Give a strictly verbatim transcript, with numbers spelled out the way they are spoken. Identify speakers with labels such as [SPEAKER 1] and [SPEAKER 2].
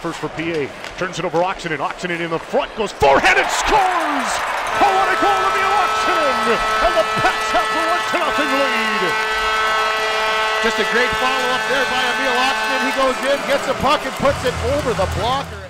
[SPEAKER 1] first for P A. Turns it over Oksanen. Oksanen in the front, goes forehand and scores! Oh, what a goal, Emil Oksanen! And the Pats have the one to nothing lead.
[SPEAKER 2] Just a great follow-up there by Emil Oksanen. He goes in, gets a puck, and puts it over the blocker.